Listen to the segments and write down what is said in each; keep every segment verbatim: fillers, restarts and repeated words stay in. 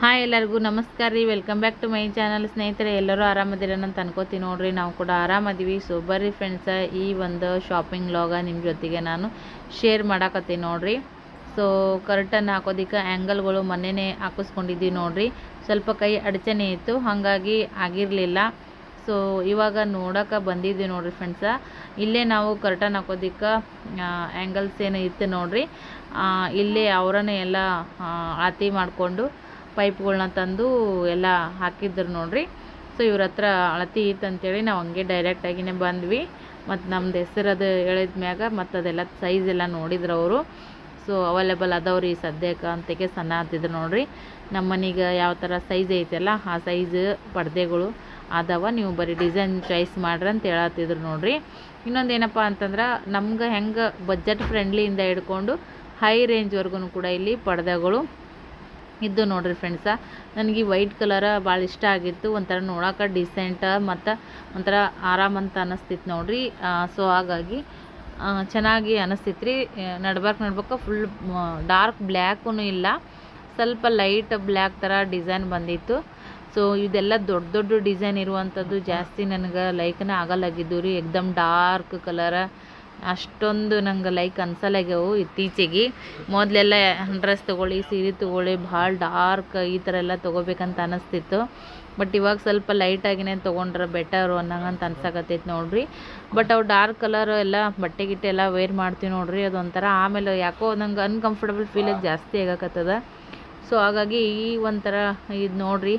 Hi ಎಲ್ಲರಿಗೂ ನಮಸ್ಕಾರ ರೀ. Welcome back to my channel. ಸ್ನೇಹಿತರೆ, ಎಲ್ಲರೂ ಆರಾಮದಿರ ಅಂತ ಅನ್ಕೋತೀನಿ ನೋಡ್ರಿ. ನಾವು ಕೂಡ ಆರಾಮದೀವಿ. ಸೊ ಬರ್ರಿ ಫ್ರೆಂಡ್ಸ, ಈ ಒಂದು ಶಾಪಿಂಗ್ ಲಾಗ ನಿಮ್ಮ ಜೊತೆಗೆ ನಾನು ಶೇರ್ ಮಾಡಾಕತ್ತೀನಿ ನೋಡ್ರಿ. ಸೊ ಕರ್ಟನ್ ಹಾಕೋದಕ್ಕೆ ಆ್ಯಂಗಲ್ಗಳು ಮೊನ್ನೆನೇ ಹಾಕಿಸ್ಕೊಂಡಿದ್ದೀವಿ ನೋಡ್ರಿ. ಸ್ವಲ್ಪ ಕೈ ಅಡಚಣೆ ಇತ್ತು, ಹಾಗಾಗಿ ಆಗಿರಲಿಲ್ಲ. ಸೊ ಇವಾಗ ನೋಡೋಕೆ ಬಂದಿದ್ದೀವಿ ನೋಡ್ರಿ ಫ್ರೆಂಡ್ಸ. ಇಲ್ಲೇ ನಾವು ಕರ್ಟನ್ ಹಾಕೋದಕ್ಕೆ ಆ್ಯಂಗಲ್ಸ್ ಏನು ಇತ್ತು ನೋಡ್ರಿ. ಇಲ್ಲೇ ಅವರನ್ನೇ ಎಲ್ಲ ಅಳತೆ ಮಾಡಿಕೊಂಡು ಪೈಪ್ಗಳನ್ನ ತಂದು ಎಲ್ಲ ಹಾಕಿದ್ರು ನೋಡ್ರಿ. ಸೊ ಇವ್ರ ಹತ್ರ ಅಳತೆ ಇತ್ತು ಅಂತೇಳಿ ನಾವು ಹಂಗೆ ಡೈರೆಕ್ಟಾಗಿನೇ ಬಂದ್ವಿ. ಮತ್ತು ನಮ್ದು ಹೆಸರು ಅದು ಹೇಳಿದ ಮ್ಯಾಗ ಮತ್ತು ಅದೆಲ್ಲ ಸೈಜ್ ಎಲ್ಲ ನೋಡಿದ್ರು ಅವರು. ಸೊ ಅವೈಲೇಬಲ್ ಅದಾವ್ರಿ ಸದ್ಯಕ್ಕೆ ಅಂತಕ್ಕೆ ಸಣ್ಣ ಹತ್ತಿದ್ರು ನೋಡ್ರಿ. ನಮ್ಮ ಮನೆಗೆ ಯಾವ ಥರ ಸೈಜ್ ಐತಲ್ಲ ಆ ಸೈಜ್ ಪರ್ದೆಗಳು ಅದಾವ, ನೀವು ಬರೀ ಡಿಸೈನ್ ಚಾಯ್ಸ್ ಮಾಡ್ರಿ ಅಂತ ಹೇಳತ್ತಿದ್ರು ನೋಡ್ರಿ. ಇನ್ನೊಂದು ಏನಪ್ಪ ಅಂತಂದ್ರೆ, ನಮ್ಗೆ ಹೆಂಗೆ ಬಜೆಟ್ ಫ್ರೆಂಡ್ಲಿಯಿಂದ ಹಿಡ್ಕೊಂಡು ಹೈ ರೇಂಜ್ವರೆಗೂ ಕೂಡ ಇಲ್ಲಿ ಪರ್ದೆಗಳು ಇದ್ದು ನೋಡ್ರಿ ಫ್ರೆಂಡ್ಸ. ನನಗೆ ವೈಟ್ ಕಲರ ಭಾಳ ಇಷ್ಟ ಆಗಿತ್ತು. ಒಂಥರ ನೋಡೋಕೆ ಡಿಸೆಂಟ್ ಮತ್ತು ಒಂಥರ ಆರಾಮಂತ ಅನ್ನಿಸ್ತಿತ್ತು ನೋಡ್ರಿ. ಸೊ ಹಾಗಾಗಿ ಚೆನ್ನಾಗಿ ಅನ್ನಿಸ್ತಿತ್ತು ರೀ. ನಡ್ಬಾರ್ಕ್ ನಡ್ಬೇಕು ಫುಲ್ ಡಾರ್ಕ್ ಬ್ಲ್ಯಾಕೂ ಇಲ್ಲ, ಸ್ವಲ್ಪ ಲೈಟ್ ಬ್ಲ್ಯಾಕ್ ಥರ ಡಿಸೈನ್ ಬಂದಿತ್ತು. ಸೊ ಇದೆಲ್ಲ ದೊಡ್ಡ ದೊಡ್ಡ ಡ್ಡಿಸೈನ್ ಇರುವಂಥದ್ದು ಜಾಸ್ತಿ ನನಗೆ ಲೈಕ್ನೇ ಆಗಲ್ಲಾಗಿದ್ದು ರೀ. ಎಕ್ದಮ್ ಡಾರ್ಕ್ ಕಲರ ಅಷ್ಟೊಂದು ನಂಗೆ ಲೈಕ್ ಅನ್ಸಲ್ಲಾಗ್ಯವು ಇತ್ತೀಚೆಗೆ. ಮೊದಲೆಲ್ಲ ಡ್ರೆಸ್ ತೊಗೊಳ್ಳಿ, ಸೀರೆ ತೊಗೊಳ್ಳಿ, ಭಾಳ ಡಾರ್ಕ್ ಈ ಥರ ಎಲ್ಲ ತೊಗೋಬೇಕಂತ ಅನ್ನಿಸ್ತಿತ್ತು. ಬಟ್ ಇವಾಗ ಸ್ವಲ್ಪ ಲೈಟಾಗಿನೇ ತೊಗೊಂಡ್ರೆ ಬೆಟರು ಅನ್ನಂಗಂತ ಅನ್ಸಕತ್ತೈತೆ ನೋಡ್ರಿ. ಬಟ್ ಅವು ಡಾರ್ಕ್ ಕಲರ್ ಎಲ್ಲ ಬಟ್ಟೆ ಗಿಟ್ಟೆ ಎಲ್ಲ ವೇರ್ ಮಾಡ್ತೀವಿ ನೋಡ್ರಿ, ಅದೊಂಥರ ಆಮೇಲೆ ಯಾಕೋ ನಂಗೆ ಅನ್ಕಂಫರ್ಟಬಲ್ ಫೀಲ್ ಜಾಸ್ತಿ ಆಗಕತ್ತದ. ಸೊ ಹಾಗಾಗಿ ಈ ಒಂಥರ ಇದು ನೋಡ್ರಿ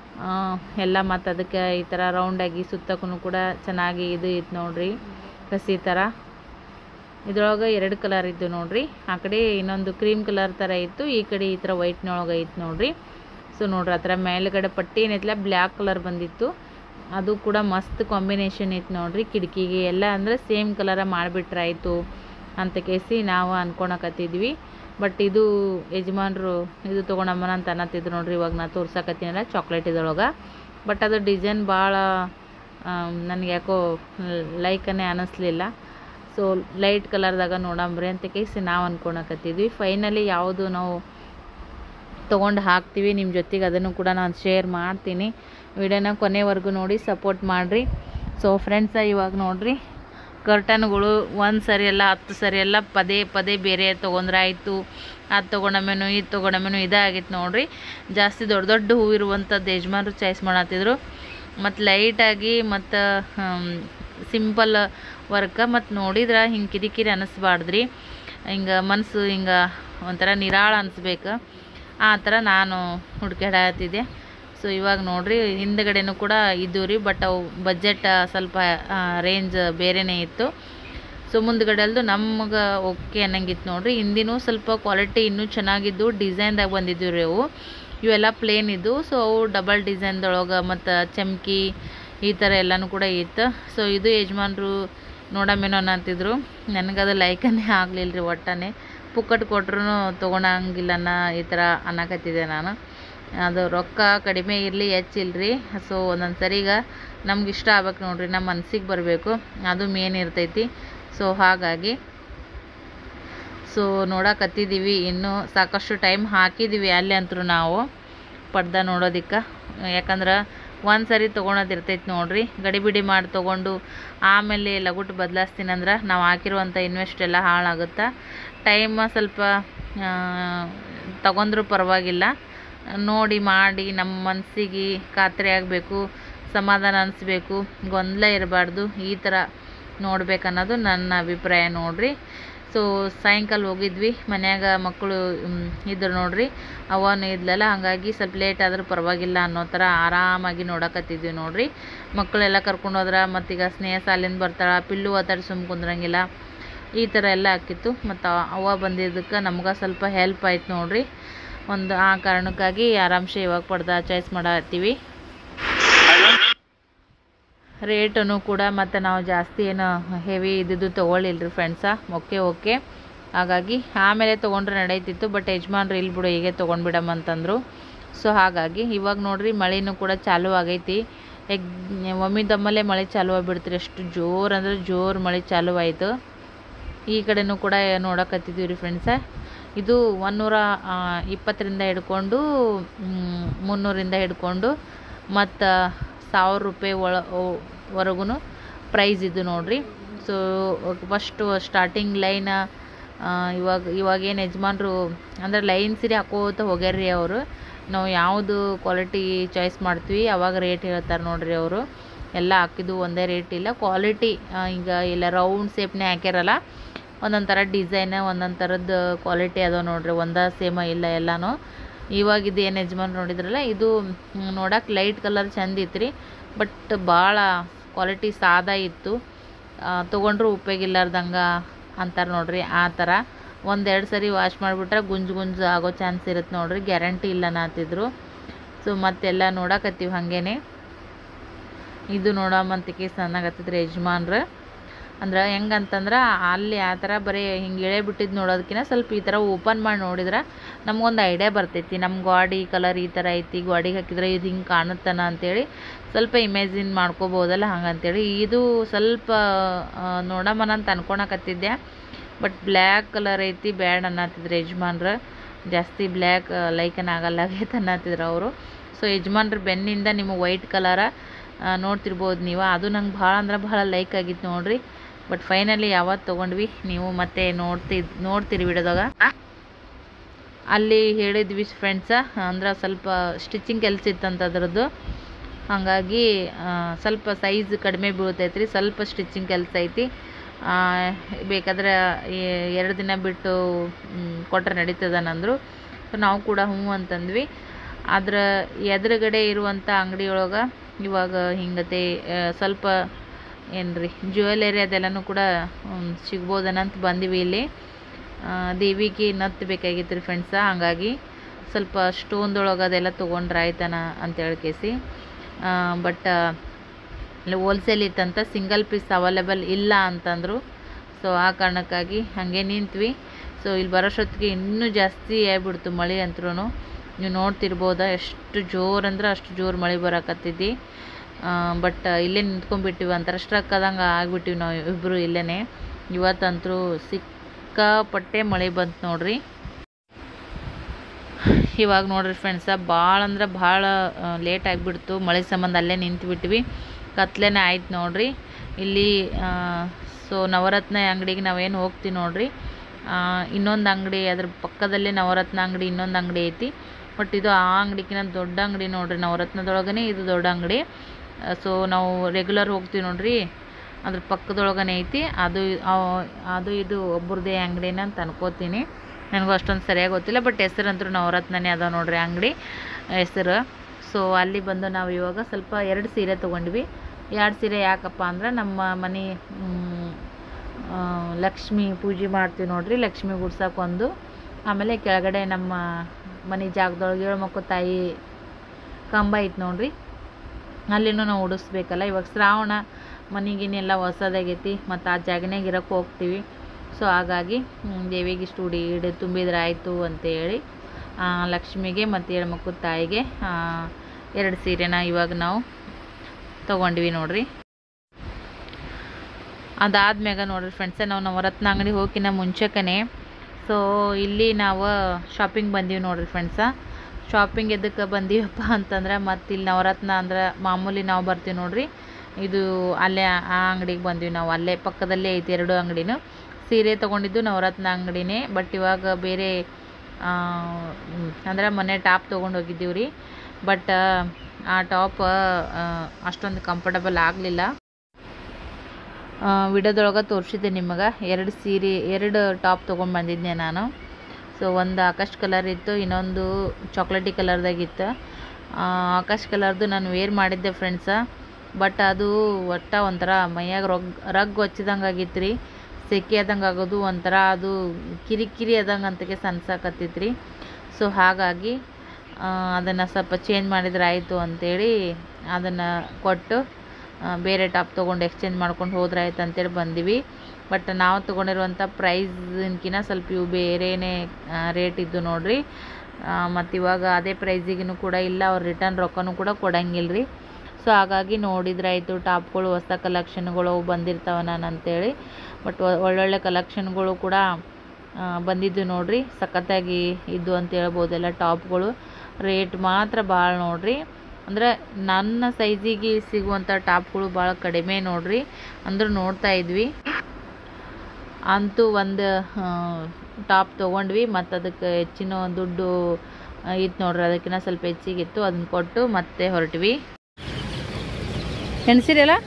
ಎಲ್ಲ. ಮತ್ತು ಅದಕ್ಕೆ ಈ ಥರ ರೌಂಡಾಗಿ ಸುತ್ತಕ್ಕೂ ಕೂಡ ಚೆನ್ನಾಗಿ ಇದು ಇತ್ತು ನೋಡ್ರಿ, ಕಸಿ ಥರ. ಇದ್ರೊಳಗೆ ಎರಡು ಕಲರ್ ಇದ್ದು ನೋಡ್ರಿ. ಆ ಕಡೆ ಇನ್ನೊಂದು ಕ್ರೀಮ್ ಕಲರ್ ಥರ ಇತ್ತು, ಈ ಕಡೆ ಈ ಥರ ವೈಟ್ನೊಳಗೆ ಇತ್ತು ನೋಡ್ರಿ. ಸೊ ನೋಡ್ರಿ, ಆ ಥರ ಮೇಲ್ಗಡೆ ಪಟ್ಟಿ ಏನೈತಿಲ್ಲ ಬ್ಲ್ಯಾಕ್ ಕಲರ್ ಬಂದಿತ್ತು, ಅದು ಕೂಡ ಮಸ್ತ್ ಕಾಂಬಿನೇಷನ್ ಇತ್ತು ನೋಡ್ರಿ. ಕಿಟಕಿಗೆ ಎಲ್ಲ ಅಂದರೆ ಸೇಮ್ ಕಲರ ಮಾಡಿಬಿಟ್ರೆ ಆಯಿತು ಅಂತ ಕೇಸಿ ನಾವು ಅಂದ್ಕೊಳಕತ್ತಿದ್ವಿ. ಬಟ್ ಇದು ಯಜಮಾನ್ರು ಇದು ತೊಗೊಳಮ್ಮನ ಅಂತ ಅನ್ನತ್ತಿದ್ರು ನೋಡ್ರಿ. ಇವಾಗ ನಾ ತೋರ್ಸಕತ್ತೀನಲ್ಲ ಚಾಕ್ಲೇಟ್ ಇದ್ರೊಳಗೆ. ಬಟ್ ಅದು ಡಿಸೈನ್ ಭಾಳ ನನಗೆ ಯಾಕೋ ಲೈಕನ್ನೇ ಅನ್ನಿಸ್ಲಿಲ್ಲ. ಸೊ ಲೈಟ್ ಕಲರ್ದಾಗ ನೋಡಂಬ್ರಿ ಅಂತ ಕೇಸಿ ನಾವು ಅಂದ್ಕೊಳಕತ್ತಿದ್ವಿ. ಫೈನಲಿ ಯಾವುದು ನಾವು ತೊಗೊಂಡು ಹಾಕ್ತೀವಿ ನಿಮ್ಮ ಜೊತೆಗೆ, ಅದನ್ನು ಕೂಡ ನಾನು ಶೇರ್ ಮಾಡ್ತೀನಿ. ವಿಡಿಯೋನ ಕೊನೆವರೆಗೂ ನೋಡಿ ಸಪೋರ್ಟ್ ಮಾಡಿರಿ. ಸೊ ಫ್ರೆಂಡ್ಸ, ಇವಾಗ ನೋಡಿರಿ ಕರ್ಟನ್ಗಳು ಒಂದು ಸರಿ ಎಲ್ಲ ಹತ್ತು ಸರಿ ಎಲ್ಲ ಪದೇ ಪದೇ ಬೇರೆ ತೊಗೊಂಡ್ರೆ ಆಯಿತು, ಅದು ತೊಗೊಂಡಮೇನು ಇದು ತೊಗೊಂಡಮೇನು ಇದಾಗಿತ್ತು ನೋಡಿರಿ. ಜಾಸ್ತಿ ದೊಡ್ಡ ದೊಡ್ಡ ಹೂವು ಇರುವಂಥದ್ದು ಯಜಮಾನ್ರು ಚಾಯ್ಸ್ ಮಾಡತ್ತಿದ್ರು. ಮತ್ತು ಲೈಟಾಗಿ ಮತ್ತು ಸಿಂಪಲ್ ವರ್ಕ ಮತ್ತು ನೋಡಿದ್ರೆ ಹಿಂಗೆ ಕಿರಿಕಿರಿ ಅನ್ನಿಸ್ಬಾರ್ದ್ರಿ. ಹಿಂಗೆ ಮನಸ್ಸು ಹಿಂಗೆ ಒಂಥರ ನಿರಾಳ ಅನಿಸ್ಬೇಕು, ಆ ಥರ ನಾನು ಹುಡ್ಕಾಡತ್ತಿದ್ದೆ. ಸೊ ಇವಾಗ ನೋಡಿರಿ ಹಿಂದ್ಗಡೆನೂ ಕೂಡ ಇದ್ದು ರೀ. ಬಟ್ ಅವು ಬಜೆಟ್ ಸ್ವಲ್ಪ ರೇಂಜ್ ಬೇರೆಯೇ ಇತ್ತು. ಸೊ ಮುಂದ್ಗಡೆಲ್ದು ನಮ್ಗೆ ಓಕೆ ಅನ್ನಂಗಿತ್ತು ನೋಡಿರಿ. ಹಿಂದಿನೂ ಸ್ವಲ್ಪ ಕ್ವಾಲಿಟಿ ಇನ್ನೂ ಚೆನ್ನಾಗಿದ್ದು ಡಿಸೈನ್ದಾಗ ಬಂದಿದ್ದು ರೀ ಅವು. ಇವೆಲ್ಲ ಪ್ಲೇನ್ ಇದ್ದು. ಸೊ ಅವು ಡಬಲ್ ಡಿಸೈನ್ದೊಳಗೆ ಮತ್ತು ಚಮ್ಕಿ ಈ ಥರ ಎಲ್ಲನೂ ಕೂಡ ಇತ್ತು. ಸೊ ಇದು ಯಜಮಾನ್ರು ನೋಡಮೇನೋ ಅನ್ನಂತಿದ್ರು. ನನಗದು ಲೈಕನ್ನೇ ಆಗಲಿಲ್ಲ ರೀ. ಒಟ್ಟನೆ ಪುಕ್ಕಟ್ ಕೊಟ್ರು ತೊಗೊಳಂಗಿಲ್ಲ ಅನ್ನೋ ಈ ಥರ ಅನ್ನಕತ್ತಿದ್ದೆ ನಾನು. ಅದು ರೊಕ್ಕ ಕಡಿಮೆ ಇರಲಿ ಹೆಚ್ಚಿಲ್ರಿ. ಸೊ ಒಂದೊಂದು ಸರಿಗ ನಮ್ಗೆ ಇಷ್ಟ ಆಗ್ಬೇಕು ನೋಡ್ರಿ, ನಮ್ಮ ಮನ್ಸಿಗೆ ಬರಬೇಕು, ಅದು ಮೇನ್ ಇರ್ತೈತಿ. ಸೊ ಹಾಗಾಗಿ ಸೊ ನೋಡಕತ್ತಿದ್ದೀವಿ. ಇನ್ನೂ ಸಾಕಷ್ಟು ಟೈಮ್ ಹಾಕಿದ್ದೀವಿ ಅಲ್ಲಿ ಅಂತೂ ನಾವು ಪಡ್ದ ನೋಡೋದಕ್ಕೆ. ಯಾಕಂದ್ರೆ ಒಂದು ಸರಿ ತೊಗೊಳೋದು ಇರ್ತೈತೆ ನೋಡ್ರಿ. ಗಡಿಬಿಡಿ ಮಾಡಿ ತೊಗೊಂಡು ಆಮೇಲೆ ಲಗುಟ್ ಬದಲಾಯಿಸ್ತೀನಂದ್ರೆ ನಾವು ಹಾಕಿರುವಂಥ ಇನ್ವೆಸ್ಟ್ ಎಲ್ಲ ಹಾಳಾಗುತ್ತೆ. ಟೈಮ್ ಸ್ವಲ್ಪ ತಗೊಂಡ್ರೂ ಪರವಾಗಿಲ್ಲ, ನೋಡಿ ಮಾಡಿ ನಮ್ಮ ಮನಸ್ಸಿಗೆ ಖಾತ್ರಿ ಆಗಬೇಕು, ಸಮಾಧಾನ ಅನಿಸ್ಬೇಕು, ಗೊಂದಲ ಇರಬಾರ್ದು, ಈ ಥರ ನೋಡ್ಬೇಕನ್ನೋದು ನನ್ನ ಅಭಿಪ್ರಾಯ ನೋಡ್ರಿ. ಸೊ ಸಾಯಂಕಾಲ ಹೋಗಿದ್ವಿ, ಮನ್ಯಾಗ ಮಕ್ಕಳು ಇದ್ರು ನೋಡ್ರಿ, ಅವನು ಇದ್ಲಲ್ಲ, ಹಾಗಾಗಿ ಸ್ವಲ್ಪ ಲೇಟ್ ಆದರೂ ಪರವಾಗಿಲ್ಲ ಅನ್ನೋ ಥರ ಆರಾಮಾಗಿ ನೋಡಕತ್ತಿದ್ವಿ ನೋಡ್ರಿ. ಮಕ್ಕಳೆಲ್ಲ ಕರ್ಕೊಂಡು ಹೋದ್ರೆ ಮತ್ತೀಗ ಸ್ನೇಹ ಸಾಲಿಂದ ಬರ್ತಾಳೆ, ಪಿಲ್ಲು ಒತ್ತಾಡಿ ಸುಮ್ಮ ಕುಂದ್ರಂಗಿಲ್ಲ, ಈ ಥರ ಎಲ್ಲ ಆಕಿತ್ತು. ಮತ್ತು ಅವ್ವ ಬಂದಿದ್ದಕ್ಕೆ ನಮ್ಗೆ ಸ್ವಲ್ಪ ಹೆಲ್ಪ್ ಆಯ್ತು ನೋಡ್ರಿ. ಒಂದು ಆ ಕಾರಣಕ್ಕಾಗಿ ಆರಾಮ್ಸೆ ಇವಾಗ ಪಡ್ದ ಚಾಯ್ಸ್ ಮಾಡತ್ತೀವಿ. ರೇಟನ್ನು ಕೂಡ ಮತ್ತು ನಾವು ಜಾಸ್ತಿ ಏನು ಹೆವಿ ಇದ್ದಿದ್ದು ತೊಗೊಳ್ಳಿಲ್ರಿ ಫ್ರೆಂಡ್ಸ. ಓಕೆ ಓಕೆ ಹಾಗಾಗಿ ಆಮೇಲೆ ತೊಗೊಂಡ್ರೆ ನಡೀತಿತ್ತು. ಬಟ್ ಯಜಮಾನ್ರು ಇಲ್ಲಿ ಬಿಡು ಹೀಗೆ ತೊಗೊಂಡ್ಬಿಡಮ್ಮಂತಂದರು. ಸೊ ಹಾಗಾಗಿ ಇವಾಗ ನೋಡ್ರಿ ಮಳೆನೂ ಕೂಡ ಚಾಲು ಆಗೈತಿ. ಎಗ್ ಒಮ್ಮಿದಮ್ಮಲ್ಲೇ ಮಳೆ ಚಾಲು ಆಗಿಬಿಡ್ತೀರಿ, ಅಷ್ಟು ಜೋರು ಅಂದರೆ ಜೋರು ಮಳೆ ಚಾಲು ಆಯಿತು. ಈ ಕಡೆನೂ ಕೂಡ ನೋಡಕತ್ತಿದ್ದೀವಿ ರೀ ಫ್ರೆಂಡ್ಸ. ಇದು ಒಂದೂರ ಇಪ್ಪತ್ತರಿಂದ ಹಿಡ್ಕೊಂಡು ಮುನ್ನೂರಿಂದ ಹಿಡ್ಕೊಂಡು ಮತ್ತು ಸಾವಿರ ರೂಪಾಯಿ ಒಳ ವರೆಗೂ ಪ್ರೈಸ್ ಇದು ನೋಡಿರಿ. ಸೊ ಫಸ್ಟು ಸ್ಟಾರ್ಟಿಂಗ್ ಲೈನ್ ಇವಾಗ ಇವಾಗೇನು ಯಜಮಾನ್ರು ಅಂದರೆ ಲೈನ್ ಸೀರೆ ಹಾಕೋತ ಹೋಗ್ಯಾರ್ರಿ ಅವರು. ನಾವು ಯಾವುದು ಕ್ವಾಲಿಟಿ ಚಾಯ್ಸ್ ಮಾಡ್ತೀವಿ ಅವಾಗ ರೇಟ್ ಹೇಳ್ತಾರೆ ನೋಡಿರಿ ಅವರು. ಎಲ್ಲ ಹಾಕಿದ್ದು ಒಂದೇ ರೇಟ್ ಇಲ್ಲ, ಕ್ವಾಲಿಟಿ ಈಗ ಇಲ್ಲ ರೌಂಡ್ ಸೇಪ್ನೇ ಹಾಕ್ಯಾರಲ್ಲ, ಒಂದೊಂದು ಥರ ಡಿಸೈನ್ ಒಂದೊಂದು ಥರದ್ದು ಕ್ವಾಲಿಟಿ ಅದಾವ ನೋಡಿರಿ, ಒಂದೇ ಸೇಮ ಇಲ್ಲ ಎಲ್ಲನೂ. ಇವಾಗಿದ್ದು ಏನು ಯಜಮಾನ್ ನೋಡಿದ್ರಲ್ಲ ಇದು ನೋಡಕ್ಕೆ ಲೈಟ್ ಕಲರ್ ಚಂದ ಇತ್ತು ರೀ, ಬಟ್ ಭಾಳ ಕ್ವಾಲಿಟಿ ಸಾದಾ ಇತ್ತು, ತೊಗೊಂಡ್ರು ಉಪಯೋಗ ಇಲ್ಲಾರ್ದಂಗೆ ಅಂತಾರೆ ನೋಡಿರಿ. ಆ ಥರ ಒಂದೆರಡು ಸರಿ ವಾಶ್ ಮಾಡಿಬಿಟ್ರೆ ಗುಂಜು ಗುಂಜು ಆಗೋ ಚಾನ್ಸ್ ಇರುತ್ತೆ ನೋಡಿರಿ, ಗ್ಯಾರಂಟಿ ಇಲ್ಲ ಅನ್ನತ್ತಿದ್ರು. ಸೊ ಮತ್ತೆಲ್ಲ ನೋಡಕತ್ತೀವಿ ಹಾಗೇನೆ. ಇದು ನೋಡೋಮಂತಿಕೆ ಸಣ್ಣಗತ್ತಿದ್ರು ಯಜಮಾನ್ರು. ಅಂದ್ರೆ ಹೆಂಗಂತಂದ್ರೆ ಅಲ್ಲಿ ಆ ಥರ ಬರೀ ಹಿಂಗೆ ಎಳೆ ಬಿಟ್ಟಿದ್ದು ನೋಡೋದಕ್ಕಿಂತ ಸ್ವಲ್ಪ ಈ ಥರ ಓಪನ್ ಮಾಡಿ ನೋಡಿದ್ರೆ ನಮಗೊಂದು ಐಡಿಯಾ ಬರ್ತೈತಿ, ನಮ್ಮ ಗಾಡಿ ಕಲರ್ ಈ ಥರ ಐತಿ, ಗಾಡಿಗೆ ಹಾಕಿದ್ರೆ ಇದು ಹಿಂಗೆ ಕಾಣುತ್ತಾನ ಅಂಥೇಳಿ ಸ್ವಲ್ಪ ಇಮ್ಯಾಜಿನ್ ಮಾಡ್ಕೋಬೋದಲ್ಲ, ಹಂಗಂತೇಳಿ. ಇದು ಸ್ವಲ್ಪ ನೋಡಮನ ಅಂತ ಅನ್ಕೊಳಕತ್ತಿದ್ದೆ, ಬಟ್ ಬ್ಲ್ಯಾಕ್ ಕಲರ್ ಐತಿ ಬ್ಯಾಡ್ ಅನ್ನತ್ತಿದ್ರು ಯಜಮಾನ್ರು. ಜಾಸ್ತಿ ಬ್ಲ್ಯಾಕ್ ಲೈಕನ್ ಆಗಲ್ಲಾಗೈತೆ ಅನ್ನತ್ತಿದ್ರು ಅವರು. ಸೊ ಯಜಮಾನ್ರ ಬೆನ್ನಿಂದ ನಿಮಗೆ ವೈಟ್ ಕಲರ ನೋಡ್ತಿರ್ಬೋದು ನೀವು, ಅದು ನಂಗೆ ಭಾಳ ಅಂದ್ರೆ ಭಾಳ ಲೈಕ್ ಆಗಿತ್ತು ನೋಡಿರಿ. ಬಟ್ ಫೈನಲಿ ಯಾವತ್ತು ತೊಗೊಂಡ್ವಿ ನೀವು ಮತ್ತೆ ನೋಡ್ತಿ ನೋಡ್ತೀರಿ ವಿಡಿಯೋದಾಗ. ಅಲ್ಲಿ ಹೇಳಿದ್ವಿ ಫ್ರೆಂಡ್ಸ, ಅಂದ್ರೆ ಸ್ವಲ್ಪ ಸ್ಟಿಚಿಂಗ್ ಕೆಲಸ ಇತ್ತಂತ ಅದರದ್ದು, ಹಾಗಾಗಿ ಸ್ವಲ್ಪ ಸೈಜ್ ಕಡಿಮೆ ಬೀಳ್ತೈತ್ರಿ, ಸ್ವಲ್ಪ ಸ್ಟಿಚಿಂಗ್ ಕೆಲಸ ಐತಿ. ಬೇಕಾದ್ರೆ ಎರಡು ದಿನ ಬಿಟ್ಟು ಕೊಟ್ಟರೆ ನಡೀತದನಂದರು. ಸೊ ನಾವು ಕೂಡ ಹ್ಞೂ ಅಂತಂದ್ವಿ. ಆದ್ರೆ ಎದುರುಗಡೆ ಇರುವಂಥ ಅಂಗಡಿಯೊಳಗೆ ಇವಾಗ ಹಿಂಗತೆ ಸ್ವಲ್ಪ ಏನ್ರಿ ಜ್ಯುವೆಲರಿ ಅದೆಲ್ಲನೂ ಕೂಡ ಸಿಗ್ಬೋದನಂತ ಬಂದಿವಿ. ಇಲ್ಲಿ ದೇವಿಗೆ ನತ್ತು ಬೇಕಾಗಿತ್ತು ರೀ ಫ್ರೆಂಡ್ಸ, ಹಾಗಾಗಿ ಸ್ವಲ್ಪ ಸ್ಟೋನ್ದೊಳಗೆ ಅದೆಲ್ಲ ತೊಗೊಂಡ್ರೆ ಆಯ್ತಾನ ಅಂತೇಳಿ ಕೇಸಿ. ಬಟ್ ಅಲ್ಲಿ ಹೋಲ್ಸೇಲ್ ಇತ್ತಂತ, ಸಿಂಗಲ್ ಪೀಸ್ ಅವೈಲೇಬಲ್ ಇಲ್ಲ ಅಂತಂದರು. ಸೊ ಆ ಕಾರಣಕ್ಕಾಗಿ ಹಾಗೆ ನಿಂತ್ವಿ. ಸೊ ಇಲ್ಲಿ ಬರೋಷ್ಟೊತ್ತಿಗೆ ಇನ್ನೂ ಜಾಸ್ತಿ ಆಗ್ಬಿಡ್ತು ಮಳೆ ಅಂತರೂ. ನೀವು ನೋಡ್ತಿರ್ಬೋದ ಎಷ್ಟು ಜೋರು ಅಂದ್ರೆ ಅಷ್ಟು ಜೋರು ಮಳೆ ಬರಕತ್ತಿದ್ದಿ. ಬಟ್ ಇಲ್ಲೇ ನಿಂತ್ಕೊಂಡ್ಬಿಟ್ಟಿವಿ, ಒಂಥರ ಸ್ಟ್ರಕ್ ಆದಂಗೆ ಆಗಿಬಿಟ್ಟಿವಿ ನಾವು ಇಬ್ಬರು ಇಲ್ಲೇ. ಇವತ್ತಂತರೂ ಸಿಕ್ಕಾಪಟ್ಟೆ ಮಳೆ ಬಂತು ನೋಡ್ರಿ. ಇವಾಗ ನೋಡ್ರಿ ಫ್ರೆಂಡ್ಸ, ಭಾಳ ಅಂದ್ರೆ ಭಾಳ ಲೇಟ್ ಆಗಿಬಿಡ್ತು, ಮಳೆ ಸಂಬಂಧ ಅಲ್ಲೇ ನಿಂತುಬಿಟ್ವಿ, ಕತ್ಲೆನೇ ಆಯ್ತು ನೋಡ್ರಿ ಇಲ್ಲಿ. ಸೊ ನವರತ್ನ ಅಂಗಡಿಗೆ ನಾವೇನು ಹೋಗ್ತೀವಿ ನೋಡ್ರಿ, ಇನ್ನೊಂದು ಅಂಗಡಿ ಅದ್ರ ಪಕ್ಕದಲ್ಲೇ ನವರತ್ನ ಅಂಗಡಿ ಇನ್ನೊಂದು ಅಂಗಡಿ ಐತಿ. ಬಟ್ ಇದು ಆ ಅಂಗಡಿಗಿನ ದೊಡ್ಡ ಅಂಗಡಿ ನೋಡ್ರಿ, ನವರತ್ನದೊಳಗನೆ ಇದು ದೊಡ್ಡ ಅಂಗಡಿ. ಸೊ ನಾವು ರೆಗ್ಯುಲರ್ ಹೋಗ್ತೀವಿ ನೋಡ್ರಿ, ಅದ್ರ ಪಕ್ಕದೊಳಗನೆ ಐತಿ. ಅದು ಅದು ಇದು ಒಬ್ಬರದೇ ಅಂಗಡಿನ ಅಂತ ಅನ್ಕೋತೀನಿ, ನನಗೂ ಅಷ್ಟೊಂದು ಸರಿಯಾಗಿ ಗೊತ್ತಿಲ್ಲ. ಬಟ್ ಹೆಸರಂತೂ ನವರತ್ನನೇ ಅದಾವ ನೋಡ್ರಿ ಅಂಗಡಿ ಹೆಸರು. ಸೊ ಅಲ್ಲಿ ಬಂದು ನಾವು ಇವಾಗ ಸ್ವಲ್ಪ ಎರಡು ಸೀರೆ ತೊಗೊಂಡ್ವಿ. ಎರಡು ಸೀರೆ ಯಾಕಪ್ಪ ಅಂದ್ರೆ ನಮ್ಮ ಮನೆ ಲಕ್ಷ್ಮಿ ಪೂಜೆ ಮಾಡ್ತೀವಿ ನೋಡ್ರಿ, ಲಕ್ಷ್ಮಿ ಗುಡ್ಸಕ್ಕೊಂದು, ಆಮೇಲೆ ಕೆಳಗಡೆ ನಮ್ಮ ಮನೆ ಜಾಗದೊಳಗೆ ಏಳು ಮಕ್ಕಳು ತಾಯಿ ಕಂಬ ಐತೆ ನೋಡ್ರಿ, ಅಲ್ಲಿನೂ ನಾವು ಉಡಿಸ್ಬೇಕಲ್ಲ. ಇವಾಗ ಶ್ರಾವಣ ಮನೆಗಿನೆಲ್ಲ ಹೊಸದಾಗೈತಿ, ಮತ್ತು ಆ ಜಾಗನಾಗ ಇರೋಕ್ಕೆ ಹೋಗ್ತೀವಿ. ಸೊ ಹಾಗಾಗಿ ದೇವಿಗೆ ಇಷ್ಟು ಉಡಿ ಇಡಿ ತುಂಬಿದ್ರೆ ಆಯಿತು ಅಂತೇಳಿ ಲಕ್ಷ್ಮಿಗೆ ಮತ್ತು ಏಳು ಮಕ್ಕಳು ತಾಯಿಗೆ ಎರಡು ಸೀರೆನ ಇವಾಗ ನಾವು ತೊಗೊಂಡ್ವಿ ನೋಡ್ರಿ. ಅದಾದ್ಮ್ಯಾಗ ನೋಡ್ರಿ ಫ್ರೆಂಡ್ಸ, ನಾವು ನವರತ್ನ ಅಂಗಡಿ ಹೋಗಿನ ಮುಂಚೆಕನೆ ಸೊ ಇಲ್ಲಿ ನಾವು ಶಾಪಿಂಗ್ ಬಂದೀವಿ ನೋಡ್ರಿ ಫ್ರೆಂಡ್ಸ. ಶಾಪಿಂಗ್ ಎದಕ್ಕೆ ಬಂದೀವಪ್ಪ ಅಂತಂದ್ರೆ, ಮತ್ತು ಇಲ್ಲಿ ನವರತ್ನ ಅಂದ್ರೆ ಮಾಮೂಲಿ ನಾವು ಬರ್ತೀವಿ ನೋಡ್ರಿ, ಇದು ಅಲ್ಲೇ ಆ ಅಂಗಡಿಗೆ ಬಂದೀವಿ ನಾವು, ಅಲ್ಲೇ ಪಕ್ಕದಲ್ಲೇ ಐತಿ ಎರಡು ಅಂಗಡಿನೂ. ಸೀರೆ ತೊಗೊಂಡಿದ್ದು ನವರತ್ನ ಅಂಗಡಿನೇ, ಬಟ್ ಇವಾಗ ಬೇರೆ ಅಂದ್ರೆ ಮೊನ್ನೆ ಟಾಪ್ ತೊಗೊಂಡು ಹೋಗಿದ್ದೀವಿ ರೀ. ಬಟ್ ಆ ಟಾಪ್ ಅಷ್ಟೊಂದು ಕಂಫರ್ಟಬಲ್ ಆಗಲಿಲ್ಲ. ವಿಡಿಯೋದೊಳಗೆ ತೋರಿಸಿದ್ದೆ ನಿಮಗೆ, ಎರಡು ಸೀರೆ ಎರಡು ಟಾಪ್ ತೊಗೊಂಡು ಬಂದಿದ್ದೆ ನಾನು. ಸೊ ಒಂದು ಆಕಾಶ್ ಕಲರ್ ಇತ್ತು, ಇನ್ನೊಂದು ಚಾಕ್ಲೇಟಿ ಕಲರ್ದಾಗಿತ್ತು. ಆಕಾಶ್ ಕಲರ್ದು ನಾನು ವೇರ್ ಮಾಡಿದ್ದೆ ಫ್ರೆಂಡ್ಸ, ಬಟ್ ಅದು ಒಟ್ಟ ಒಂಥರ ಮೈಯಾಗ ರಗ್ ರಗ್ ಹೊಚ್ಚಿದಂಗೆ ಆಗಿತ್ತು ರೀ, ಸೆಕೆ ಆದಂಗೆ ಆಗೋದು, ಒಂಥರ ಅದು ಕಿರಿಕಿರಿ ಆದಂಗೆ ಅಂತಕ್ಕೆ ಸನ್ಸಾಕತ್ತಿತ್ತು ರೀ. ಸೊ ಹಾಗಾಗಿ ಅದನ್ನು ಸ್ವಲ್ಪ ಚೇಂಜ್ ಮಾಡಿದ್ರೆ ಆಯಿತು ಅಂಥೇಳಿ ಅದನ್ನು ಕೊಟ್ಟು ಬೇರೆ ಟಾಪ್ ತೊಗೊಂಡು ಎಕ್ಸ್ಚೇಂಜ್ ಮಾಡ್ಕೊಂಡು ಹೋದ್ರೆ ಆಯ್ತು ಅಂತೇಳಿ ಬಂದೀವಿ. ಬಟ್ ನಾವು ತೊಗೊಂಡಿರುವಂಥ ಪ್ರೈಸ್ಕಿನ್ನ ಸ್ವಲ್ಪ ಇವು ಬೇರೆಯೇ ರೇಟ್ ಇದ್ದು ನೋಡಿರಿ. ಮತ್ತು ಇವಾಗ ಅದೇ ಪ್ರೈಸಿಗೂ ಕೂಡ ಇಲ್ಲ, ಅವ್ರು ರಿಟರ್ನ್ ರೊಕ್ಕನೂ ಕೂಡ ಕೊಡಂಗಿಲ್ಲ ರೀ. ಸೊ ಹಾಗಾಗಿ ನೋಡಿದ್ರೆ ಆಯಿತು, ಟಾಪ್ಗಳು ಹೊಸ ಕಲೆಕ್ಷನ್ಗಳು ಬಂದಿರ್ತಾವೆ ನಾನು ಅಂತೇಳಿ. ಬಟ್ ಒಳ್ಳೊಳ್ಳೆ ಕಲೆಕ್ಷನ್ಗಳು ಕೂಡ ಬಂದಿದ್ದು ನೋಡ್ರಿ. ಸಖತ್ತಾಗಿ ಇದ್ದು ಅಂತ ಹೇಳ್ಬೋದೆಲ್ಲ ಟಾಪ್ಗಳು. ರೇಟ್ ಮಾತ್ರ ಭಾಳ ನೋಡ್ರಿ, ಅಂದ್ರೆ ನನ್ನ ಸೈಜಿಗೆ ಸಿಗುವಂಥ ಟಾಪ್ಗಳು ಭಾಳ ಕಡಿಮೆ ನೋಡ್ರಿ. ಅಂದ್ರೆ ನೋಡ್ತಾ ಇದ್ವಿ, ಅಂತೂ ಒಂದು ಟಾಪ್ ತೊಗೊಂಡ್ವಿ. ಮತ್ತು ಅದಕ್ಕೆ ಹೆಚ್ಚಿನ ದುಡ್ಡು ಇತ್ತು ನೋಡ್ರಿ, ಅದಕ್ಕಿಂತ ಸ್ವಲ್ಪ ಹೆಚ್ಚಿಗಿತ್ತು. ಅದನ್ನ ಕೊಟ್ಟು ಮತ್ತೆ ಹೊರಟ್ವಿ. ಎಣ್ಸಿರಲ್ಲ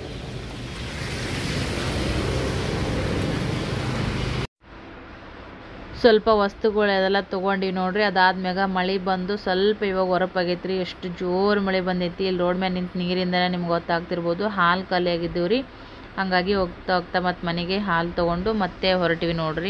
ಸ್ವಲ್ಪ ವಸ್ತುಗಳು ಅದೆಲ್ಲ ತೊಗೊಂಡಿವಿ ನೋಡ್ರಿ. ಅದಾದ್ಮ್ಯಾಗ ಮಳೆ ಬಂದು ಸ್ವಲ್ಪ ಇವಾಗ ಹೊರಪಾಗೈತ್ರಿ. ಎಷ್ಟು ಜೋರು ಮಳೆ ಬಂದೈತಿ. ಇಲ್ಲಿ ರೋಡ್ ಮೇಲೆ ನಿಂತು ನೀರಿಂದನೇ ನಿಮ್ಗೆ ಗೊತ್ತಾಗ್ತಿರ್ಬೋದು. ಹಾಲು ಖಾಲಿ ಆಗಿದ್ದೀವಿ ರೀ. ಹಂಗಾಗಿ ಹೋಗ್ತಾ ಹೋಗ್ತಾ ಮತ್ತು ಮನೆಗೆ ಹಾಲು ತೊಗೊಂಡು ಮತ್ತೆ ಹೊರಟಿವಿ ನೋಡ್ರಿ.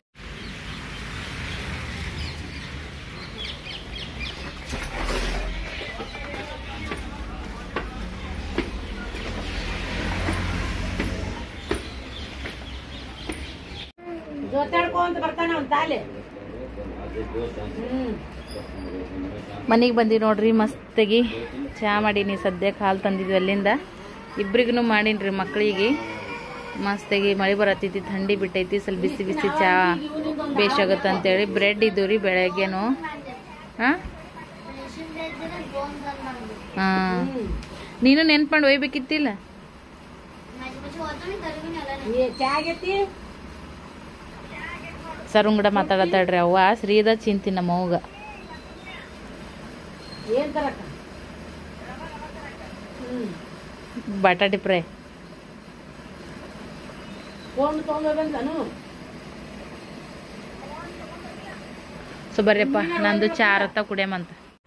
ಮನೆಗೆ ಬಂದಿ ನೋಡ್ರಿ. ಮಸ್ತಾಗಿ ಚಹಾ ಮಾಡೀನಿ. ಸದ್ಯಕ್ಕೆ ಹಾಲು ತಂದಿದ್ವಿ ಅಲ್ಲಿಂದ. ಇಬ್ರಿಗೂ ಮಾಡೀನಿ ಮಕ್ಕಳಿಗೆ. ಮಸ್ತಾಗಿ ಮಳೆ ಬರತ್ತೈತಿ, ಥಂಡಿ ಬಿಟ್ಟೈತಿ. ಸ್ವಲ್ಪ ಬಿಸಿ ಬಿಸಿ ಚಹಾ ಬೇಷಾಗತ್ತೆ ಅಂತೇಳಿ ಬ್ರೆಡ್ ಇದ್ದು ರೀ ಬೆಳಗ್ಗೆನು. ಹಾಂ ಹಾಂ ನೀನು ನೆನ್ಪಂಡು ಒಯ್ಬೇಕಿತ್ತಿಲ್ಲ. ಸರುಂಗಡ ಮಾತಾಡತ್ತಾಡ್ರಿ ಅವ್ವ. ಶ್ರೀದ ಚಿಂತಿ ನಮ್ಮ ಅವ್ಗ. ಬಟಾಟಿ ಫ್ರೈ. ಸೊ ಬರ್ರಿಯಪ್ಪ, ನಂದು ಚಾರತ್ತ ಕುಡಿಯಮಂತ.